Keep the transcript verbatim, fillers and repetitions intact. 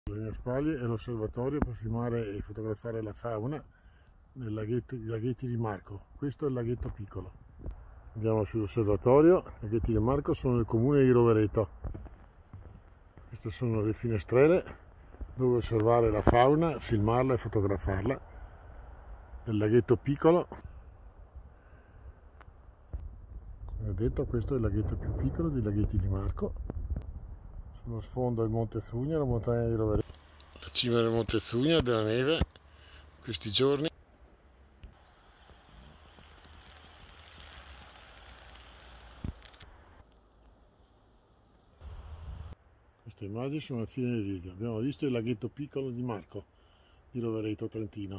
Alle mie spalle è l'osservatorio per filmare e fotografare la fauna nei laghetti, laghetti di Marco. Questo è il laghetto piccolo. Andiamo sull'osservatorio. I laghetti di Marco sono nel comune di Rovereto. Queste sono le finestrelle dove osservare la fauna, filmarla e fotografarla. Nel laghetto piccolo. Come ho detto, questo è il laghetto più piccolo dei laghetti di Marco. Sullo sfondo il Monte Zugna, la montagna di Rovereto. La cima del Monte Zugna, della neve, questi giorni. Queste immagini sono alla fine del video. Abbiamo visto il laghetto piccolo di Marco, di Rovereto Trentino.